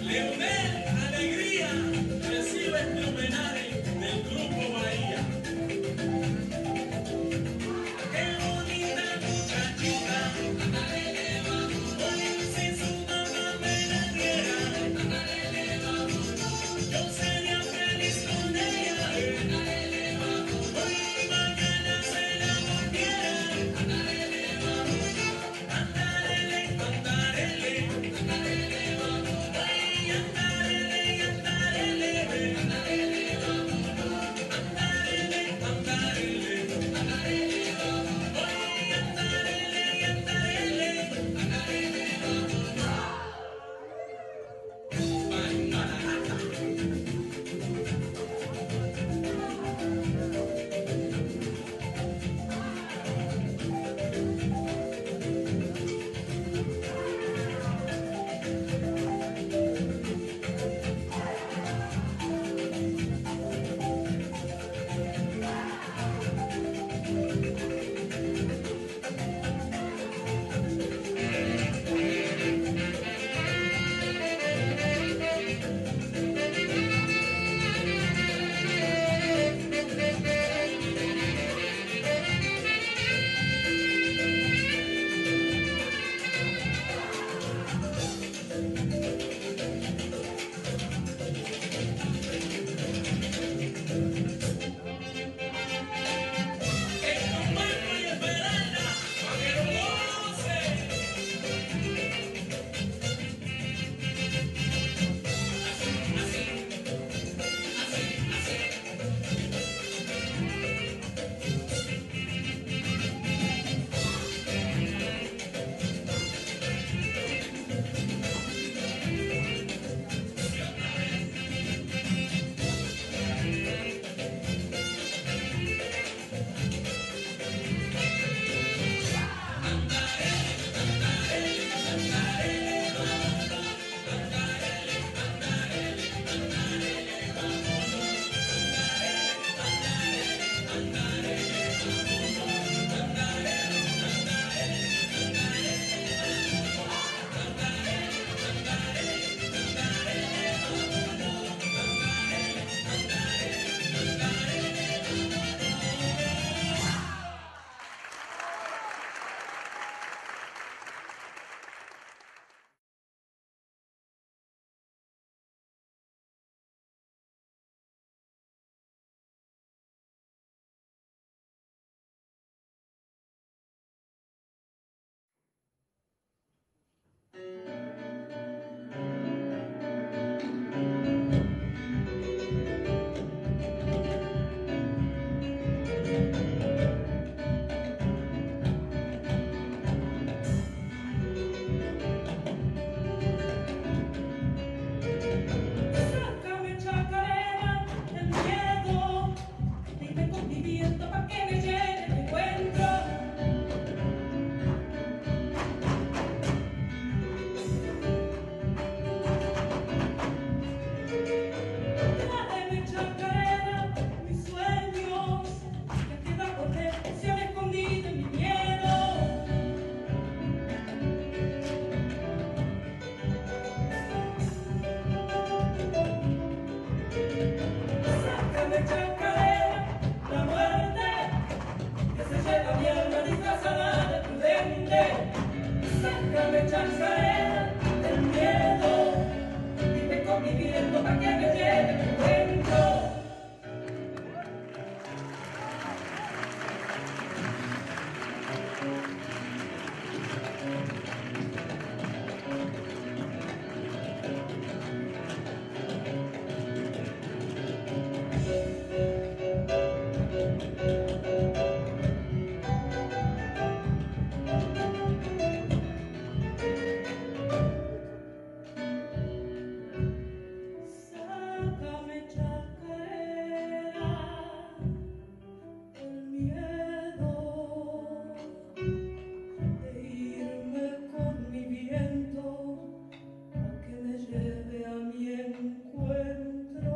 Leonel Alegría recibe este homenaje del Grupo Bahía. Qué bonita muchachita, hoy si su mamá me la diera, yo sería feliz con ella. Hoy mañana se la volviera. Andarele, andarele, ay, andarele, andarele, andarele, andarele, ay, andarele, Sácame chacarera del miedo, dime con mi viento pa' que me lleve tu encuentro. Tráeme chacarera, mis sueños, que queda por dentro, se han escondido en mi miedo. Sácame chacarera, la muerte que se lleva mi alma disfrazada de prudente. Sácame chacarera del miedo, dime con mi viento pa' que me lleve tu encuentro. Sácame chacarera del miedo de irme con mi viento a que me lleve a mi encuentro.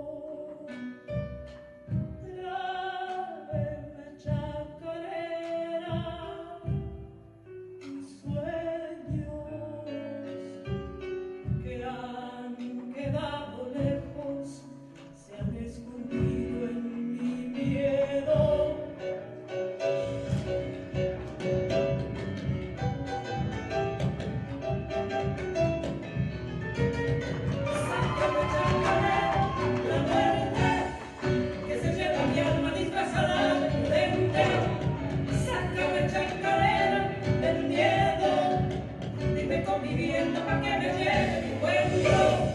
Tráeme chacarera, mis sueños que han Sácame chacarera, la muerte que se lleva mi alma disfrazada de prudente. Sácame chacarera, el miedo, dime conviviendo pa' que me lleve mi cuento.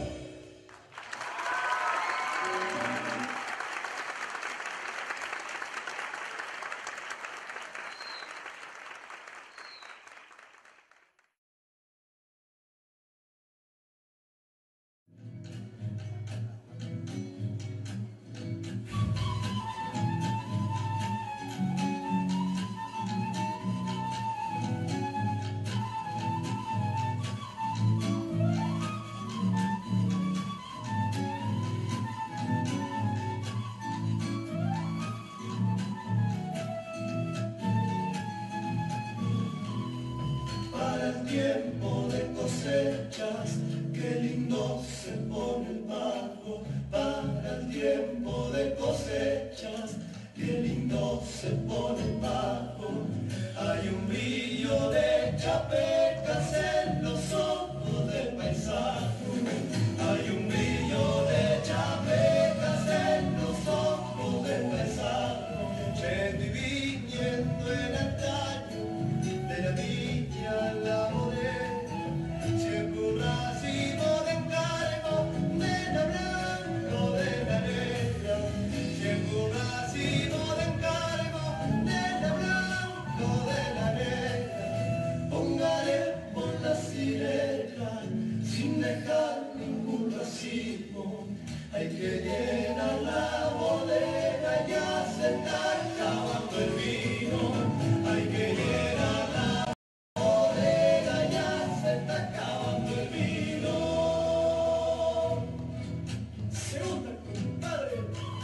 Tiempo de cosechas, qué lindo se pone el pago. Para el tiempo de cosechas, qué lindo se pone el pago. Hay un brillo de chapecas en los ojos del paisaje. Hay un brillo de chapecas en los ojos del paisaje. Yendo y viniendo el antaño de la viña a la bodega, siempre un racimo de encargo de la blanco de la negra, siempre un racimo de encargo de la blanco de la negra. Póngale por la hilera sin dejar ningún racimo, hay que llenar la bodega, ya se está acabando el vino, hay que llenar la bodega, ya se está acabando el vino. Segunda, compadre.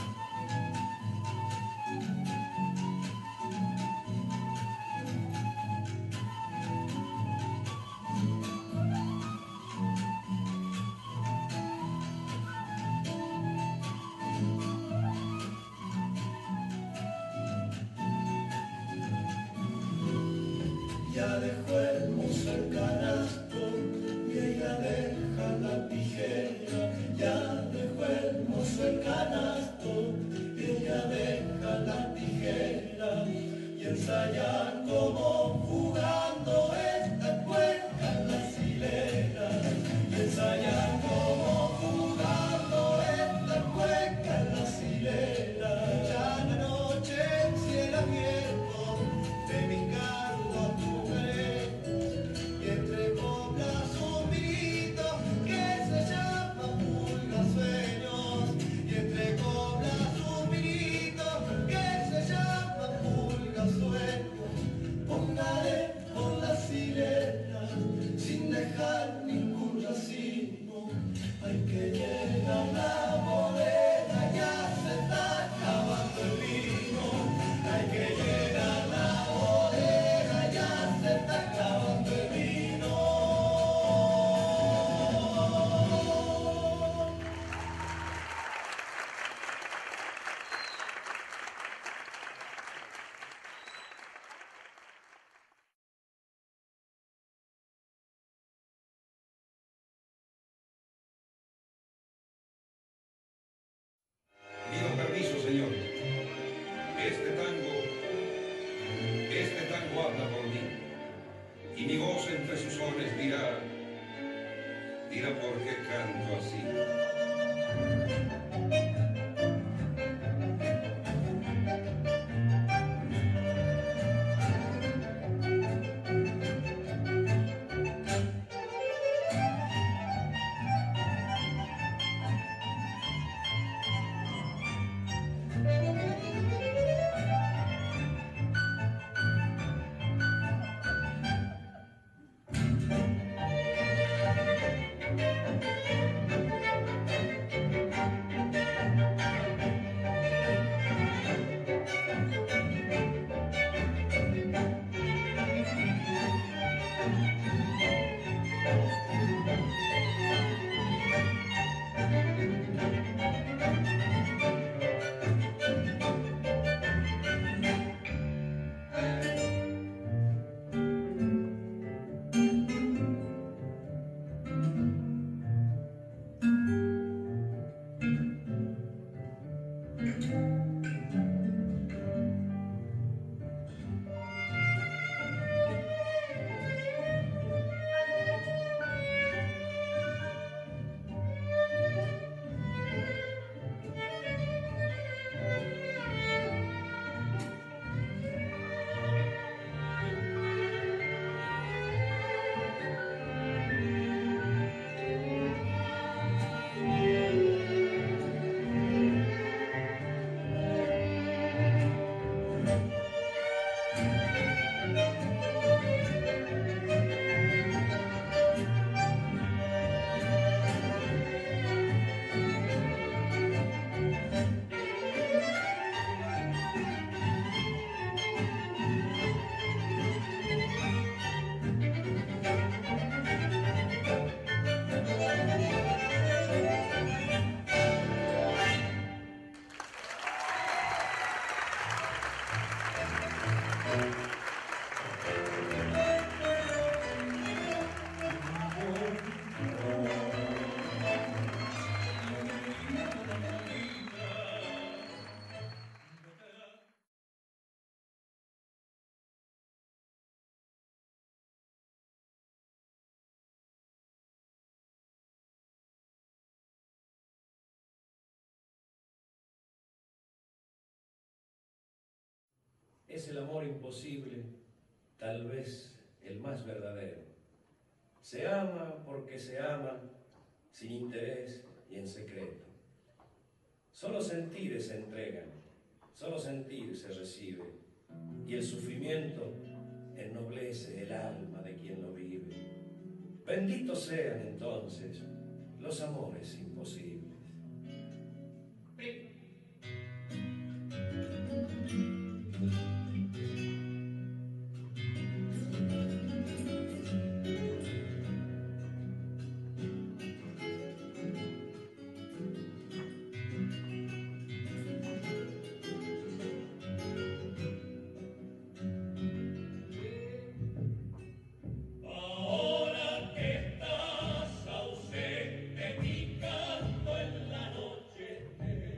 Ya dejó el mozo el canasto y ella deja la tijera. Ya dejó el mozo el canasto y ella deja la tijera. Y ensayan como jugando esta cueca en las hileras. Y ensayan como jugando esta cueca en las hileras. Ya la noche en cielo abierto de mi cargo a tu pared, y entre coplas un vinito que se llama Pulga Sueños, y entre coplas un vinito que se llama Pulga Sueños. Póngale por las hileras sin dejar ningún racimo, hay que llenar la bodega, ya se está acabando el vino, hay que llenar la bodega, ya se está acabando el vino. Pido permiso, señor. Este tango habla por mí. Y mi voz entre sus sones dirá por qué canto así. Es el amor imposible, tal vez el más verdadero. Se ama porque se ama, sin interés y en secreto. Solo sentir se entregan, solo sentir se recibe, y el sufrimiento ennoblece el alma de quien lo vive. Benditos sean entonces los amores imposibles. Ahora que estás ausente, mi canto en la noche,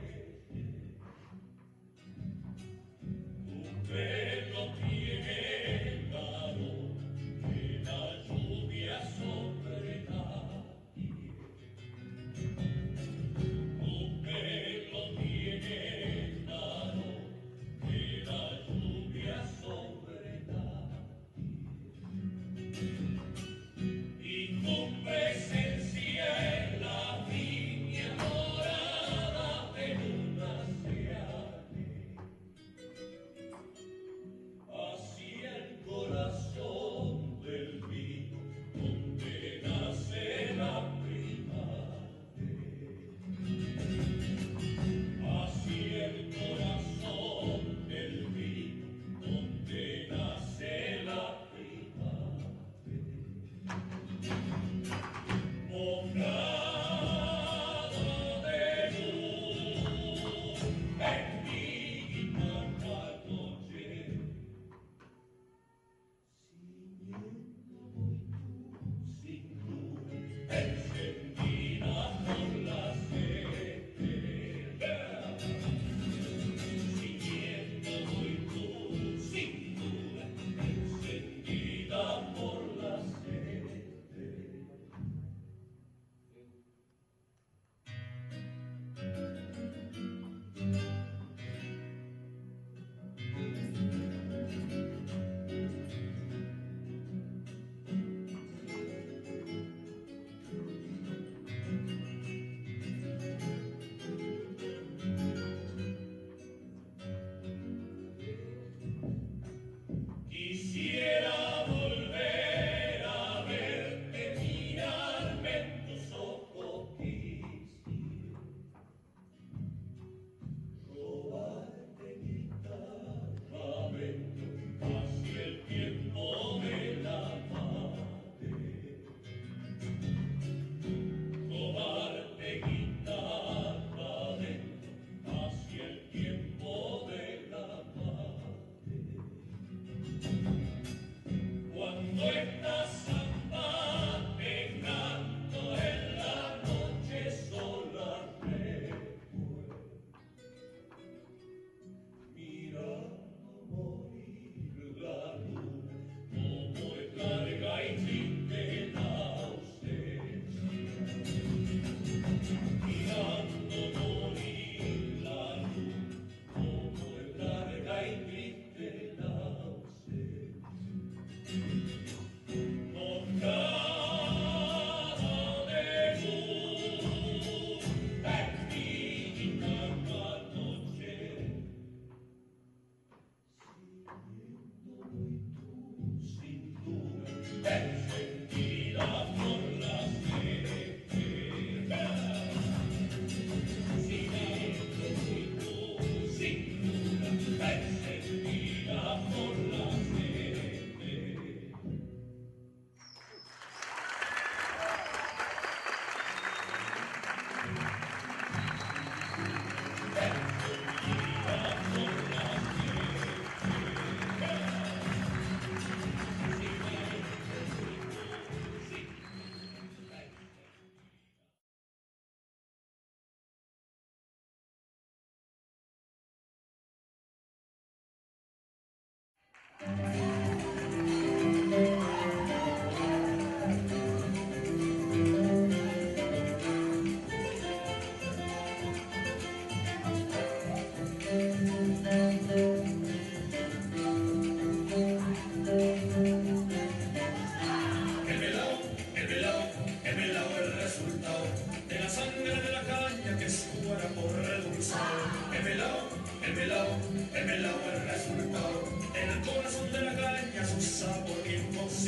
tu pelo tiene calor de la lluvia sobre la piel. Tu pelo tiene calor de la lluvia sobre la y tu presencia en la viña morada de luna se abre hacia el corazón del vino donde nace la primavera, hacia el corazón del vino donde nace la primavera. Mojada de luz en mi guitarra noche, ciñendo muy tu cintura, encendida por la sed. Ciñendo muy tu cintura, encendida por la sed. Quisiera volver a verte, mirarme en tus ojos, quisiera robarte guitarra, vento hacia el tiempo de la madre. Robarte guitarra, vento hacia el tiempo de la madre. Cuando esta samba te canto en la noche sola, recuerdo mirando morir la luna, como es larga y triste la ausencia. Mirando morir la luna, como es larga y triste la ausencia. Mojada de luz en mi guitarra noche, ciñendo muy tu cintura, encendida por la sed. Ciñendo muy tu cintura, encendida por la sed.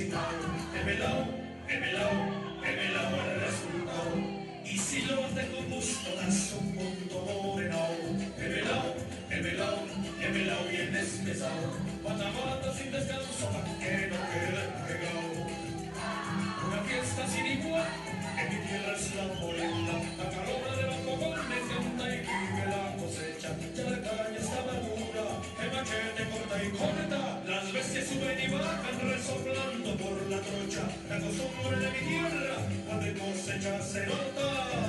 cocinado. El melao, el melao, el melao el resultado. Y si lo hace con gusto, das un punto morenao. El melao, el melao, el melao bien espesado. Pata sin descanso, pa' que no quede pegado. Una fiesta sin igual, en mi tierra es la polenta. La calora de los cogones canta y vive la cosecha. Ya la caña está madura, el machete corta y corta. Las bestias suben y bajan resoplando por la trocha. La costumbre de mi tierra, cuando hay cosecha se nota.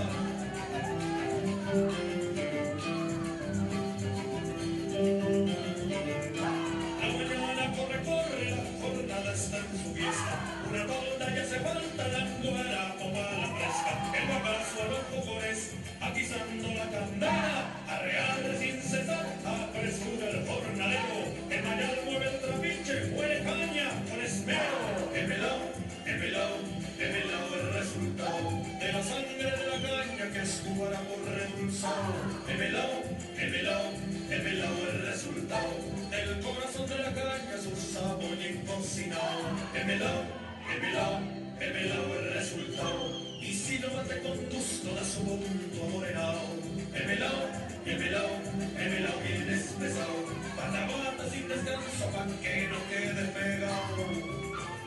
Está en su fiesta, una tonda ya se falta dando garapo para la fresca, el bagazo a los cojones, atizando la candela, arrear sin cesar, apresura el jornalero, el mayal mueve el trapiche, huele caña con esmero, el melao, el melao, el melao el resultado, de la sangre de la caña que es tu garapo redulzado, el melao, el melao, el melao el resultado, del corazón de la caña su sabor bien cocinado. El melao, el melao, el melao el resultado. Y si lo mate con gusto da su punto morenao. El melao, el melao, el melao bien espesado. Pata sin descanso pa' que no quede pegado.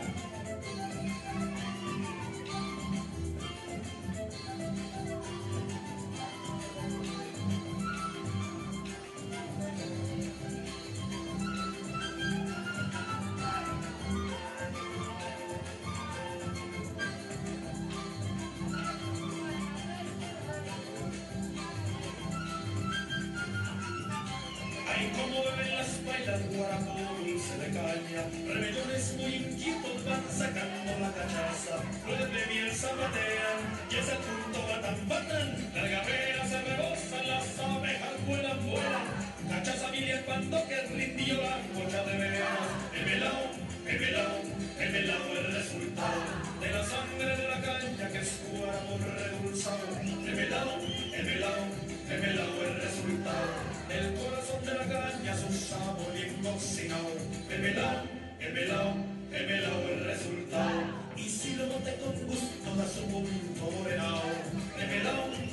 Ay, como beben las bailas, guarapo dulce de caña, rebellones muy inquietos van sacando la cachaza, flores de miel zapatean, y ese punto batan, las gaveras se rebosan, las abejas vuelan, cachaza milia cuando que rindió la cocha de veras, el melao, el melao, el melao el resultado, de la sangre de la caña que es guarapo redulzado, el melao, el melao, el melao el resultado. El corazón de la caña, su sabor bien cocinado. El melao, el melao, el melao el resultado. Y si lo bote con gusto, da su punto morenao. El melao,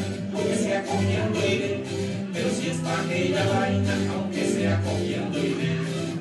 aunque sea copiando iré, pero si es pa' aquella vaina, aunque sea copiando iré.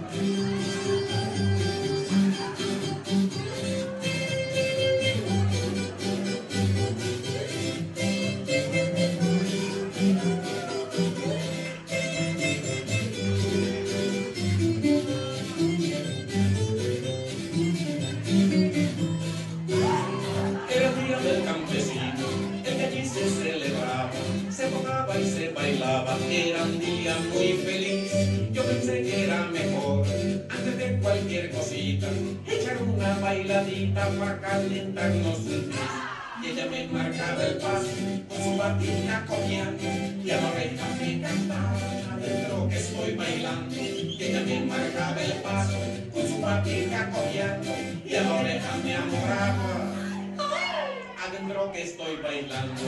Era el día del campesino, el que allí se celebraba, se tocaba y se bailaba, era un día muy feliz. Yo pensé que era mejor, antes de cualquier cosita, echar una bailadita para calentarnos un tris. Y ella me marcaba el paso con su batita copiando, y a la oreja me cantaba adentro que estoy bailando. Y ella me marcaba el paso con su batita copiando, y a la oreja me amoraba adentro que estoy bailando.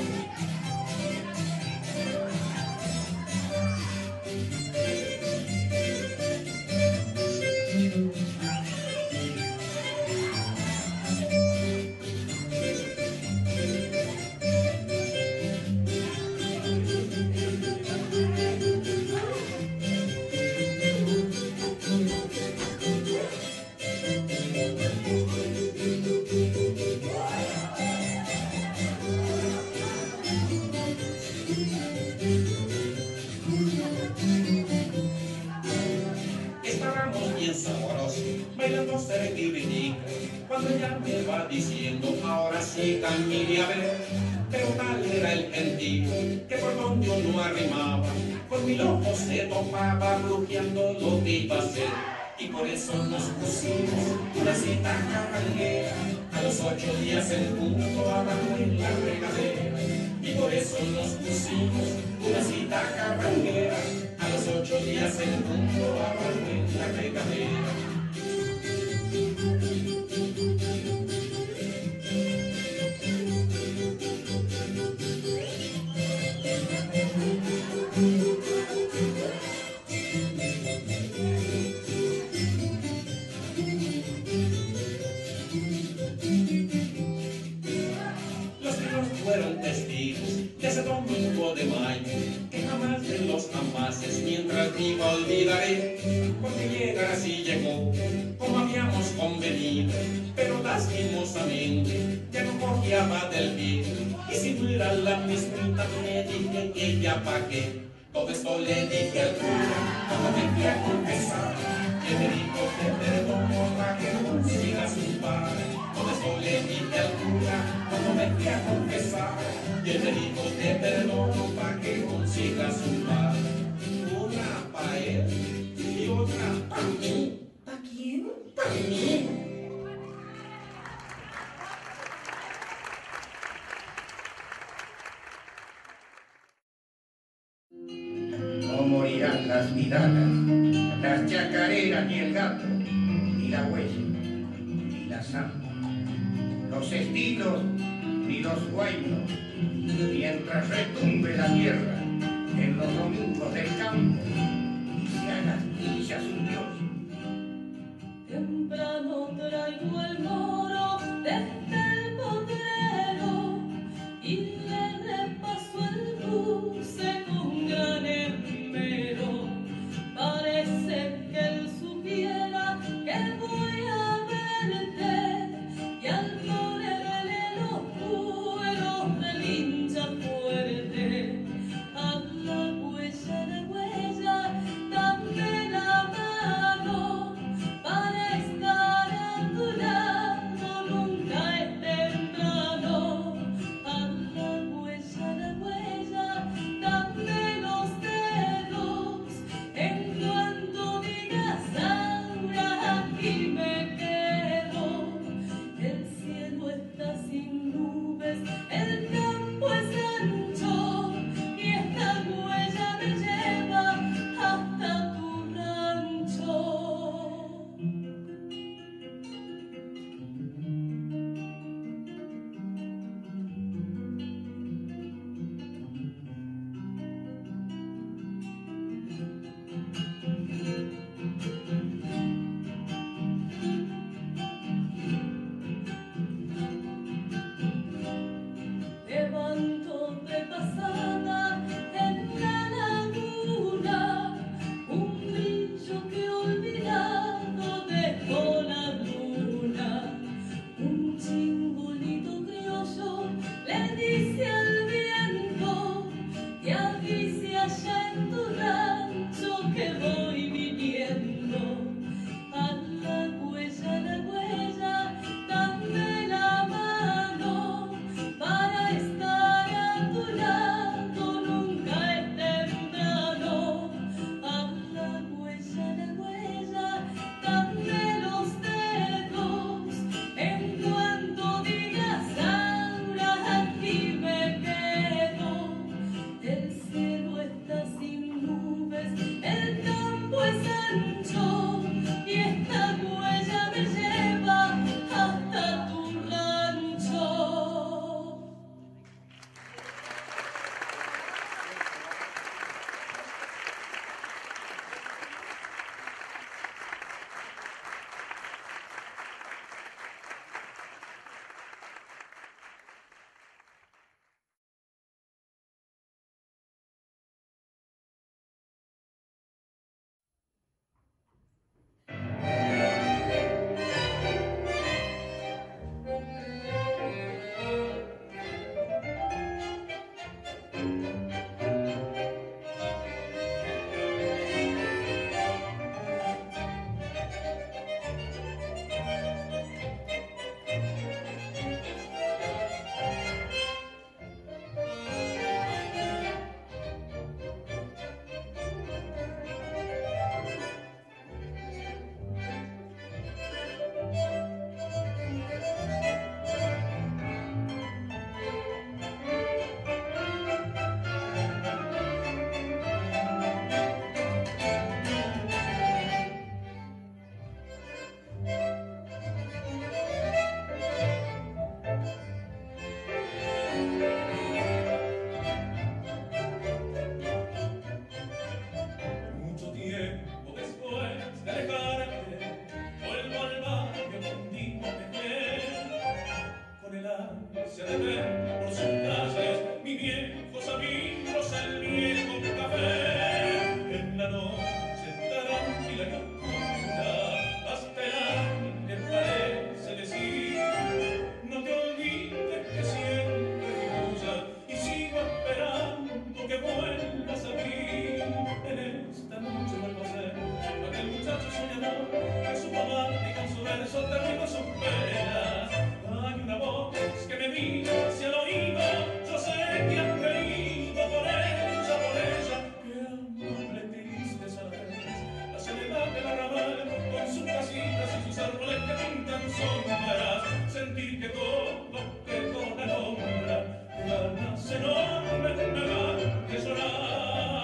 Estábamos bien sabrosos, bailando cerquirinica, cuando ella me va diciendo, ahora sí camine a ver. Pero tal era el gentío, que por donde uno arrimaba, con mil ojos se topaba, bloqueando lo que iba a hacer. Y por eso nos pusimos una cita carranguera, a los 8 días en punto, abajo en la regadera. Y por eso nos pusimos una cita carranguera, a los 8 días en punto, abajo en la regadera. Los niños fueron testigos de ese domingo de mayo, que jamás de los jamases mientras viva olvidaré, porque llegar así llegó, como habíamos convenido, pero lastimosamente ya no cojeaba del pie, y si no era la mismita me dije que ya pa' qué. Todo esto le dije al cura cuando me fui a confesar, que me dijo te perdono para que consigas un par. Todo esto le dije al cura cuando me fui a confesar, que me dijo te perdono para que consigas un par. Una pa' él y otra pa' mí. ¿Pa' quién? Pa' mí. No morirán las vidalas, las chacareras, ni el gato, ni la huella, ni la samba, los estilos, ni los guaynos, mientras retumbe la tierra en los domingos del campo y se haga astillas un dios. Temprano traigo el moro desde el potrero y le repaso el dulce con gran esmero. Parece que él supiera que voy a verte y al ponerle los cueros del hincha fuerte Mucho tiempo después de alejarte, vuelvo al barrio contigo con el ansia de ver por sus calles mis viejos amigos, el viejo café. En la noche tranquila y oscura, hasta el aire parece decir: no te olvides que siempre fui tuya y sigo esperando que vuelvas a mí. En esta noche vuelvo a ser aquel muchacho soñador que su amante y con su verso terminó sus penas. Hay una voz que me mira hacia el oído, yo sé que has querido por ella, que amable tristeza es la soledad del arrabal, con sus casitas y sus árboles que pintan sombras, sentir que todo quedó la sombra, que ganas enormes me van de llorar.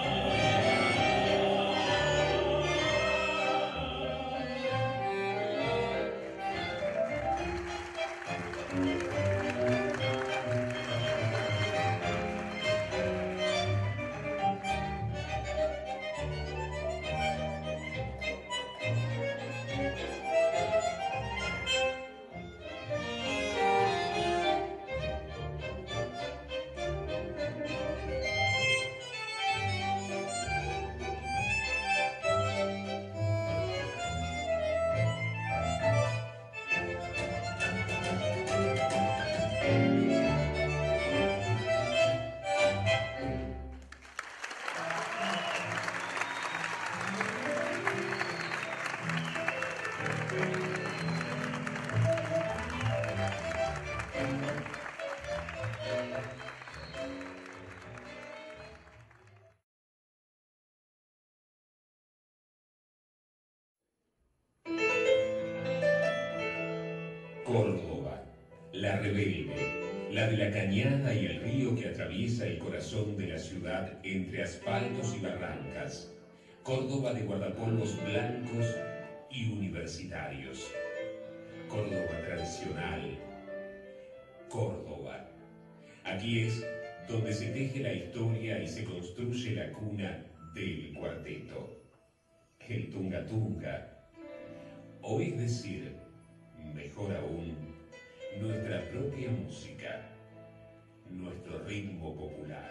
Córdoba, la rebelde, la de la cañada y el río que atraviesa el corazón de la ciudad entre asfaltos y barrancas. Córdoba de guardapolvos blancos y universitarios. Córdoba tradicional. Córdoba. Aquí es donde se teje la historia y se construye la cuna del cuarteto. El tunga tunga. O es decir, mejor aún, nuestra propia música, nuestro ritmo popular.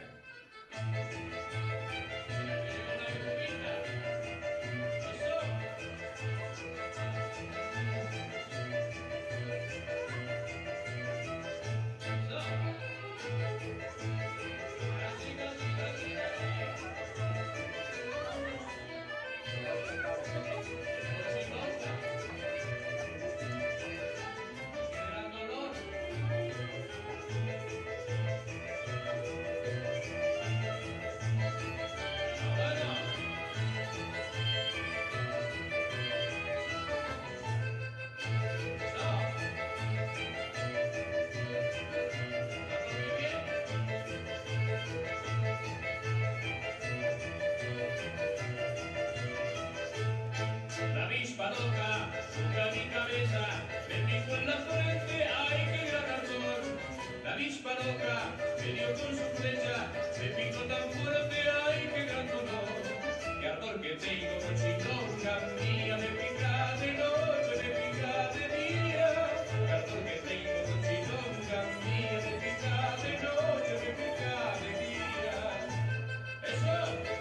Me dio con su flecha, me picó tan fuerte, ay, qué gran dolor. Qué ardor que tengo, cochilonga mía, me pica de noche, me pica de día. Qué ardor que tengo, cochilonga mía, me pica de noche, me pica de día. ¡Eso!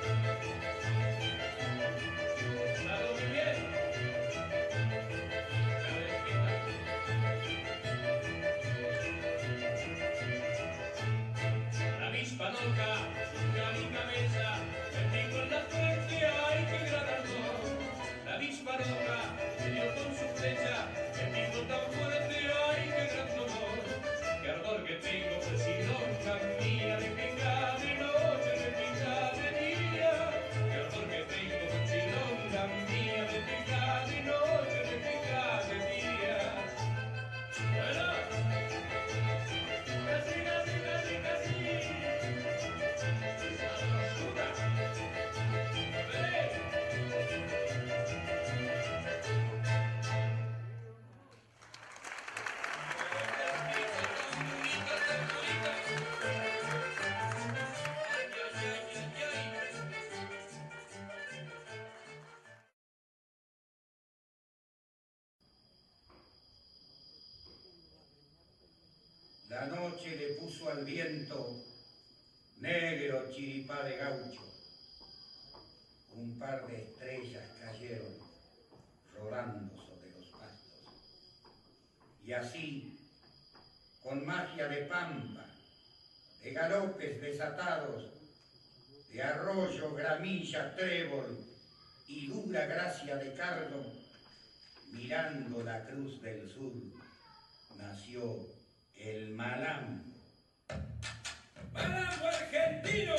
¡Claro, muy bien! La avispa loca surca mi cabeza, bendigo en la frente, ay, qué gran ardor. La avispa roja me dio con su flecha, bendigo tan fuerte, ay, qué gran dolor. Qué ardor que tengo, silonga mía, de que de noche, de que de día. Qué ardor que tengo, silonga mía, de que de noche, de que de día. Bueno. Casi, casi, casi, casi. Sabrosura. ¡Ven! La noche le puso al viento negro chiripá de gaucho. Un par de estrellas cayeron rodando sobre los pastos. Y así, con magia de pampa, de galopes desatados, de arroyo, gramilla, trébol y dura gracia de cardo, mirando la cruz del sur, nació el malambo. ¡Malambo argentino!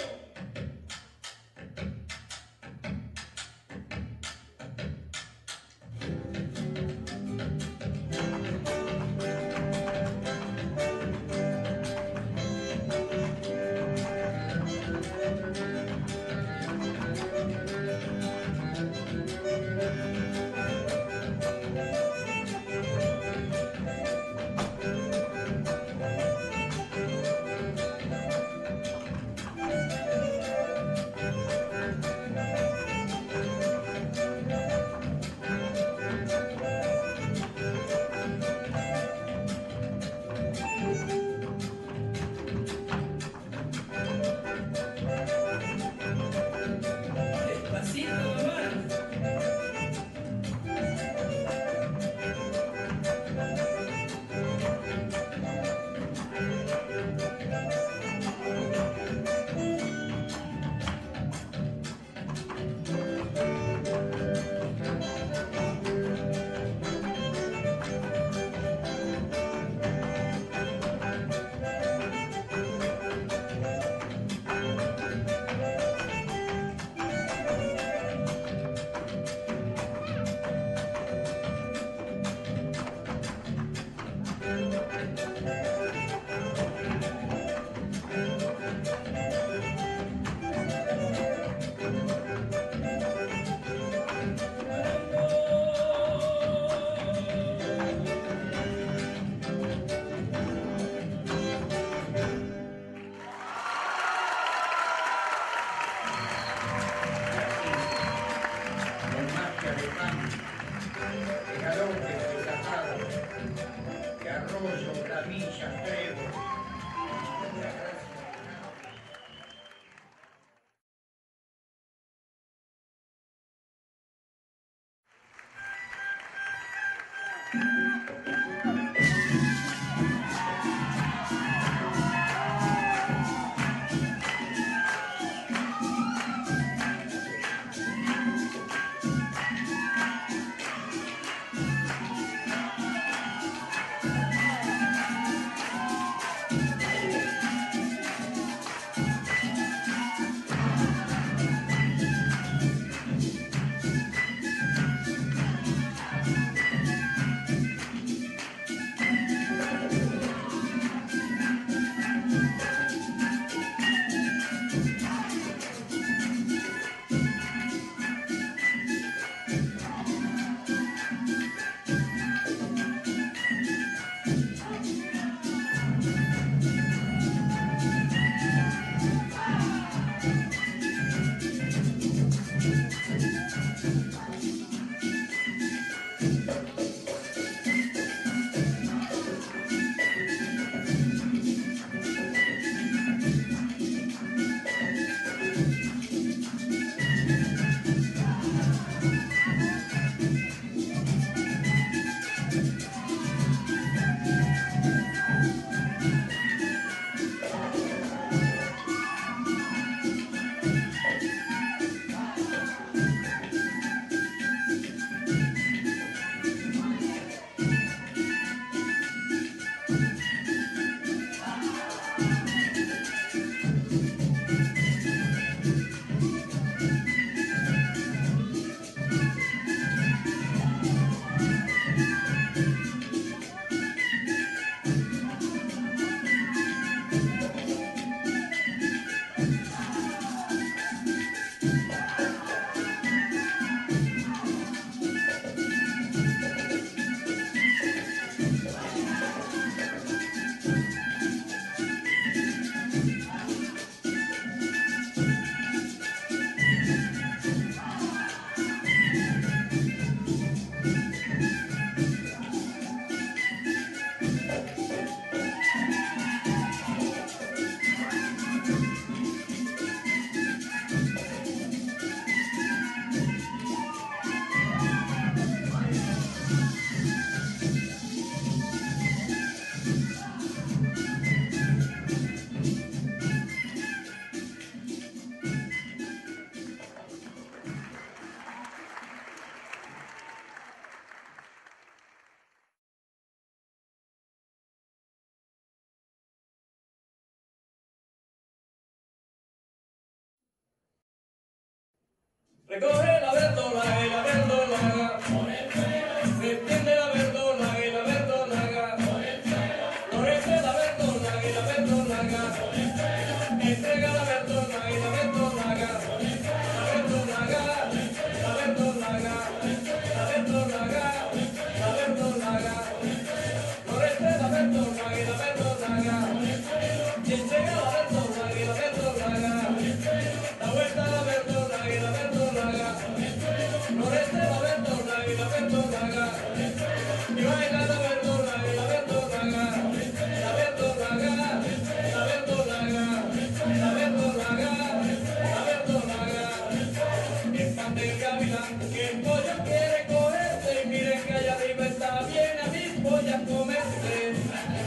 Recoge la verdolaga y la verdolaga. Se extiende la verdolaga y la verdolaga. Florece la verdolaga y la verdolaga. Entrega la verdolaga y la verdolaga. La verdolaga, la verdolaga, la verdolaga, la verdolaga. Florece la verdolaga y la verdolaga. Y entrega la verdolaga y la verdolaga. La vuelta a la verdolaga y la verdolaga. Florece la verdolaga y la verdolaga. Y baila la verdolaga y la verdolaga. La verdolaga, la verdolaga, la verdolaga, la verdolaga. Espante el gavilán que el pollo quiere cogerse. Y miren que allá arriba está bien a mis pollas comerse.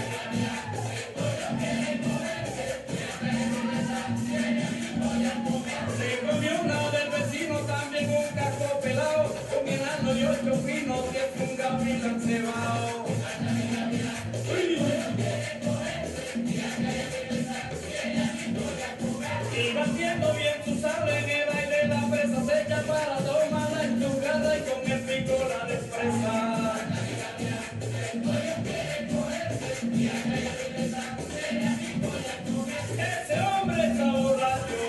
Se comió una del vecino, también un casco pelado, un enano y 8 pinos, que es un gavilán cebao. Y batiendo bien su sable en el aire, la presa se echa para tomar la enchugada y con el pico la despresa. Ese hombre está borracho,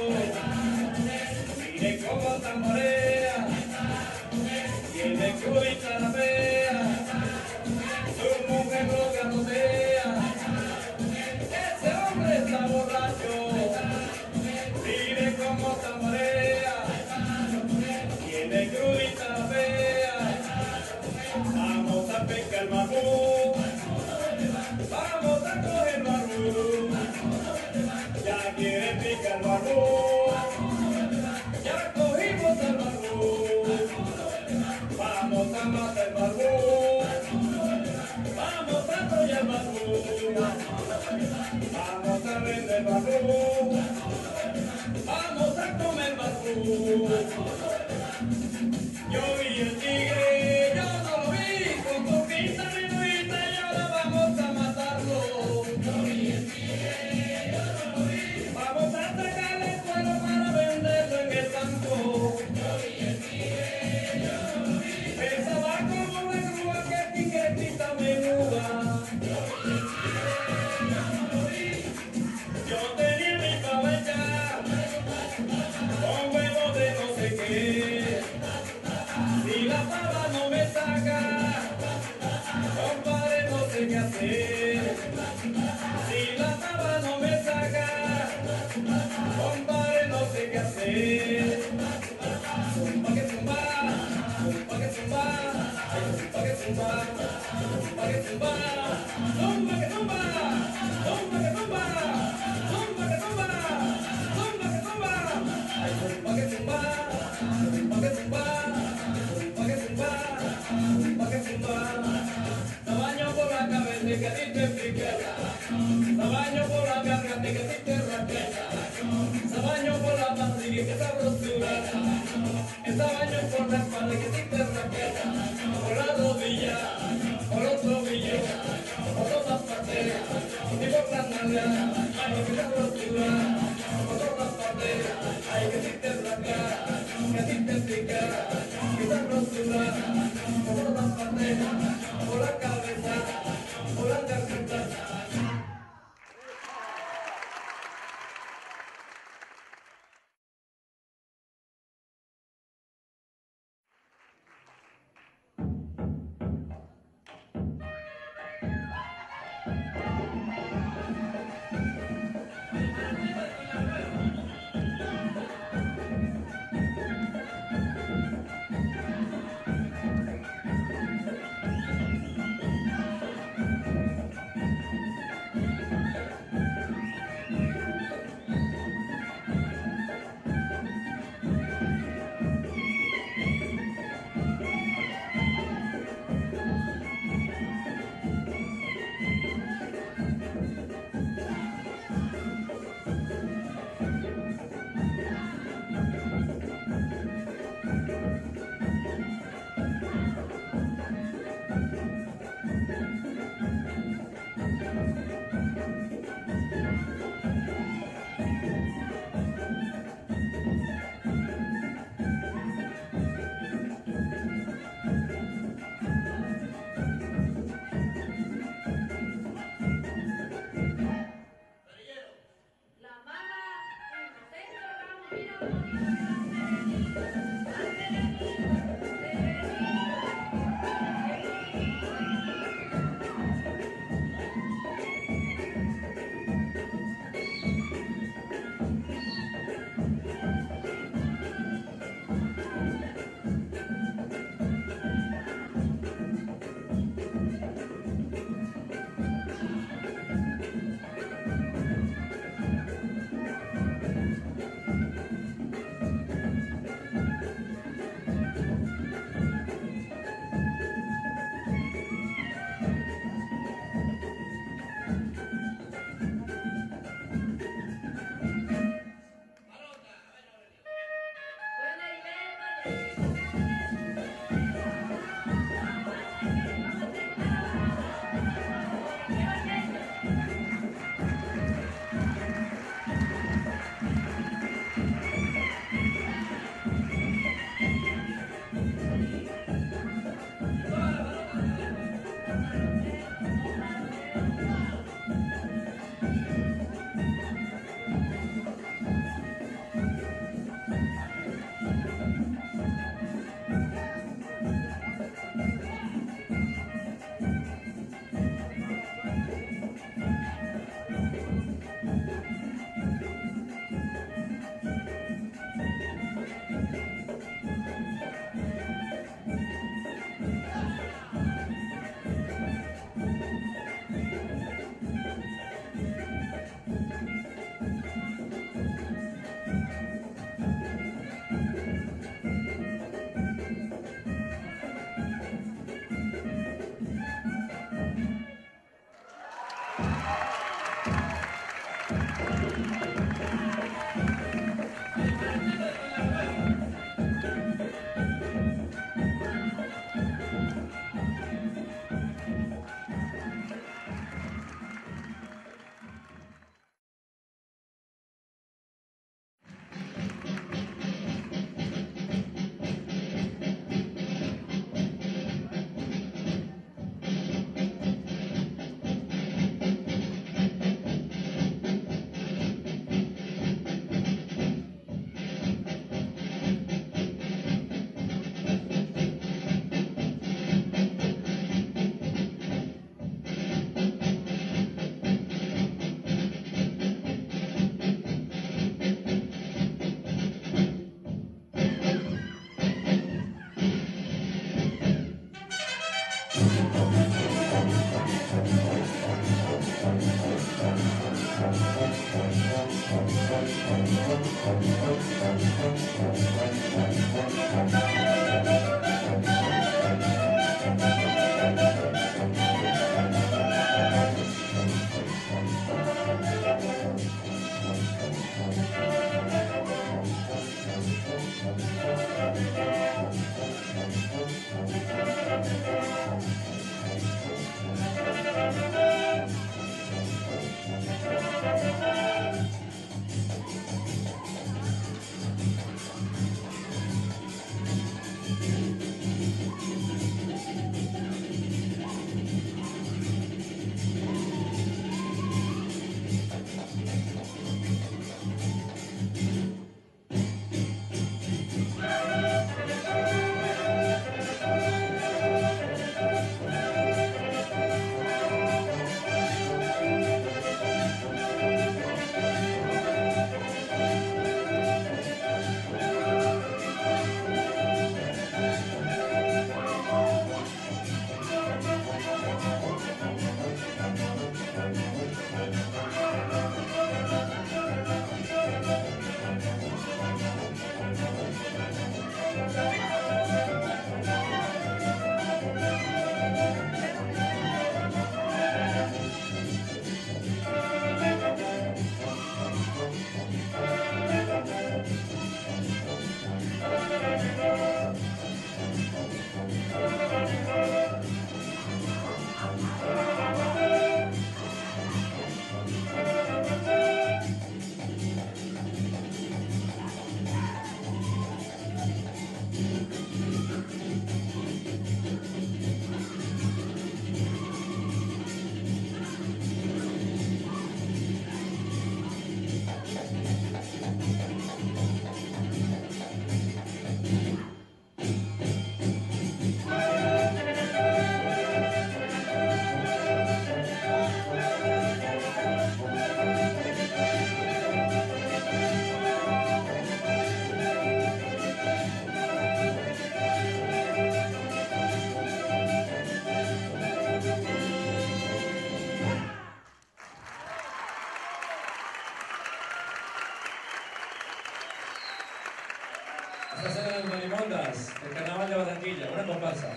mire cómo tamborea, tiene crudita la fea, su mujer lo garrotea. Ese hombre está borracho, mire cómo tamborea, tiene crudita la fea. Vamos a pescar barbú, vamos a coger barbú. Ya quiere picar barbú, ya cogimos el barbú. Vamos a matar el barbú, vamos a collar el barbú. Vamos a vender barbú, vamos a comer barbú. Yo vi el tigre, yo no lo vi, con tu pinta menuita y ahora vamos a matarlo. Vamos a sacarle el cuero para venderlo en el campo. Pensaba como una grúa que el tigre pita menuda. Yo tenía mi cabeza con huevo de no sé qué. Si la pava no me saca, compadre, no sé qué hacer. Si la pava no me saca, compadre, no sé qué hacer. Zumba que zumba, zumba que zumba, zumba que zumba, zumba que zumba, zumba que zumba, zumba que zumba, zumba que zumba, zumba que zumba, ay zumba que zumba, zumba que zumba, zumba que zumba, zumba que zumba. Se baño por la cabeza y que a ti te pique. Se baño por la garganta y que a ti te raqueta. Se baño por la pantorrilla y que sabrosura. Esa baño por la espalda y que a ti te raqueta. Por la rodilla, por los tobillos, por todas partes. Y por las nalgas, ay que sabrosura. Por todas partes, ay que a ti te raqueta. Que a ti te pica, que sabrosura. Por todas partes, por la cabeza, por la garganta. Estas eran las marimondas del Carnaval de Barranquilla, una comparsa.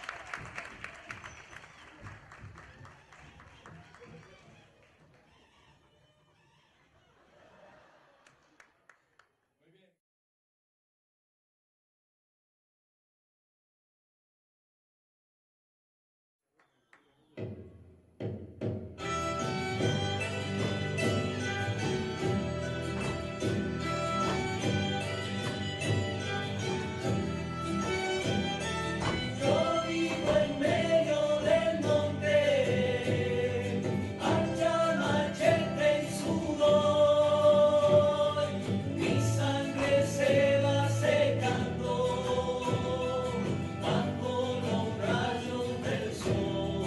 Yo vivo en medio del monte, ancha machete y sudor, mi sangre se va secando bajo los rayos del sol.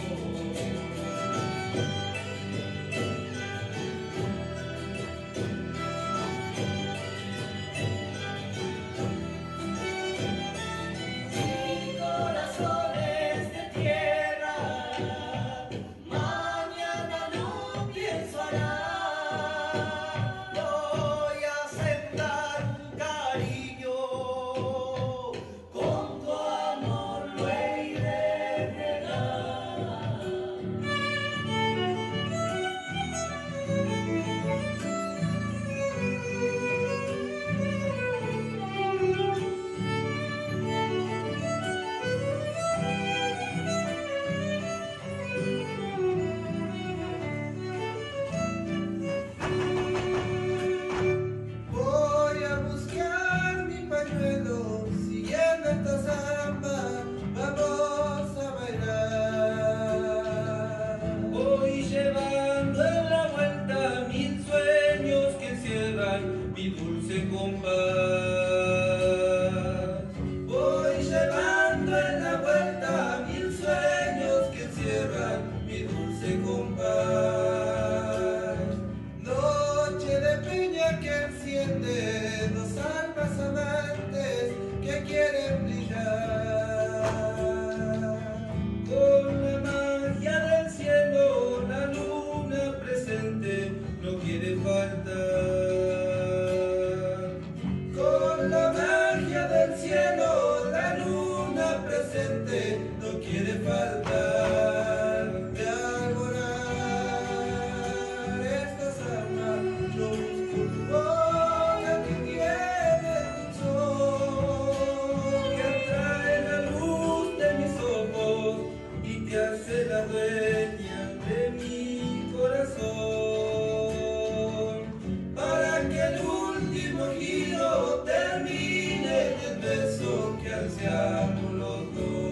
Mi corazón es de tierra, mañana no pienso hará. Voy a sembrar un cariño, con tu amor lo iré a regar. Voy a buscar mi pañuelo, siguiendo esta samba, vamos a bailar. Voy llevando en la vuelta 1000 sueños que encierran mi dulce compás. Voy llevando en la vuelta 1000 sueños que encierran mi dulce compás. Noche de piña que enciende dos almas amantes que quieren brillar. Con la magia del cielo, la luna presente no quiere faltar. Con la magia del cielo, la luna presente no quiere faltar. De alborar estas almas, yo busco tu boca que tiene tu sol, Que atrae la luz de mis ojos y te hace la dueña de mi corazón. para que el último giro termine en el beso que ansiamos los dos.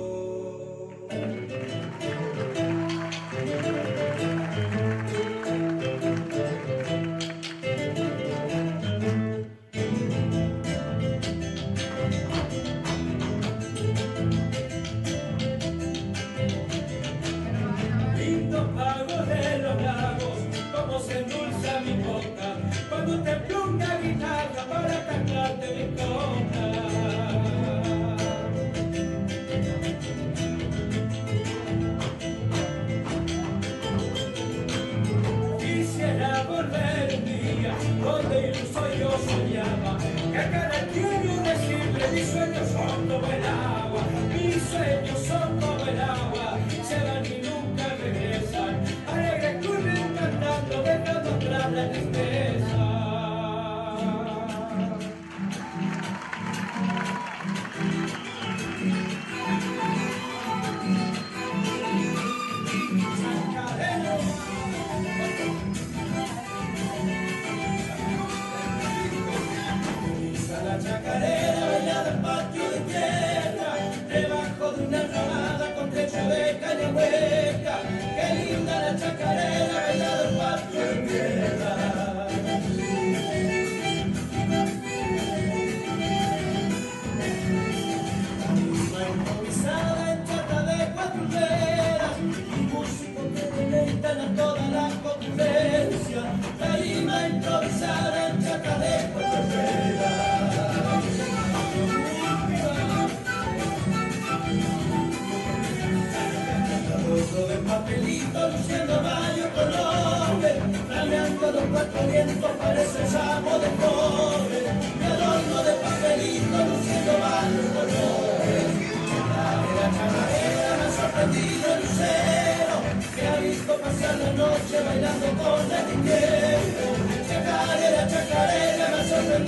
Lindos pagos de los lagos, como se endulza mi boca cuando te pluma una guitarra para cantarte mi conga. Quisiera volver un día donde iluso yo soñaba que a cada quiero decirle mis sueños son como el agua, mis sueños son como el agua, se van y nunca regresan, alegres corren cantando dejando atrás la tristeza. La chacarera bailada en patio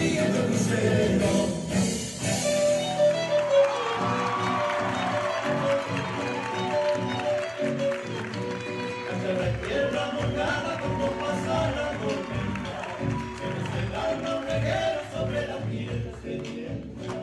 viento crucero. Cachara en tierra mojada cuando pasa la tormenta, se nos el alma un reguero sobre la piel sedienta.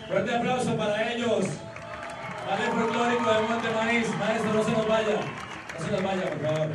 Fuerte aplauso para ellos. Ballet Folclórico de Monte Maíz. Maestro, no se nos vaya. No se nos vaya, por favor.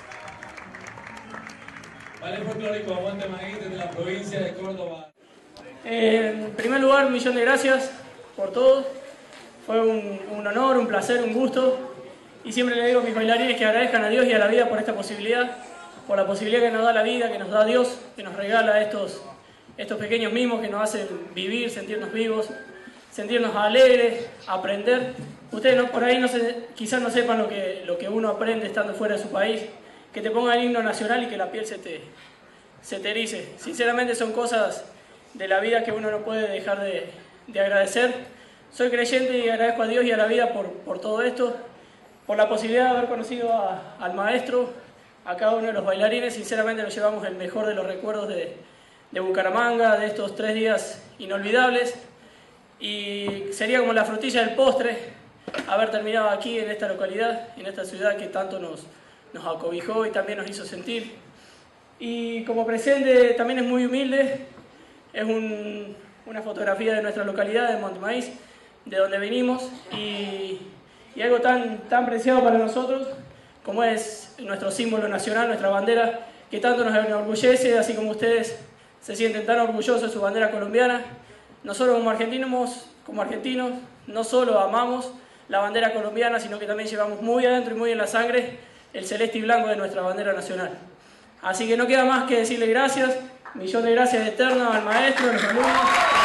Ballet Folclórico de Monte Maíz desde la provincia de Córdoba. En primer lugar, 1.000.000 de gracias por todo. Fue un honor, un placer, un gusto. Y siempre le digo a mis bailarines que agradezcan a Dios y a la vida por esta posibilidad, por la posibilidad que nos da la vida, que nos da Dios, que nos regala estos pequeños mimos que nos hacen vivir, sentirnos vivos, sentirnos alegres, aprender. Ustedes por ahí quizás no sepan lo que uno aprende estando fuera de su país, que te ponga el himno nacional y que la piel se te erice. Sinceramente son cosas de la vida que uno no puede dejar de agradecer. Soy creyente y agradezco a Dios y a la vida por todo esto, por la posibilidad de haber conocido al maestro, a cada uno de los bailarines. Sinceramente nos llevamos el mejor de los recuerdos de Bucaramanga, de estos 3 días inolvidables. Y sería como la frutilla del postre haber terminado aquí en esta localidad, en esta ciudad que tanto nos acobijó y también nos hizo sentir. Y como presente también es muy humilde, es una fotografía de nuestra localidad, de Monte Maíz, de donde venimos, y algo tan preciado para nosotros como es nuestro símbolo nacional, nuestra bandera, que tanto nos enorgullece, así como ustedes se sienten tan orgullosos de su bandera colombiana. Nosotros como argentinos no solo amamos la bandera colombiana, sino que también llevamos muy adentro y muy en la sangre el celeste y blanco de nuestra bandera nacional. Así que no queda más que decirle gracias, 1.000.000 de gracias eternas al maestro, a los alumnos.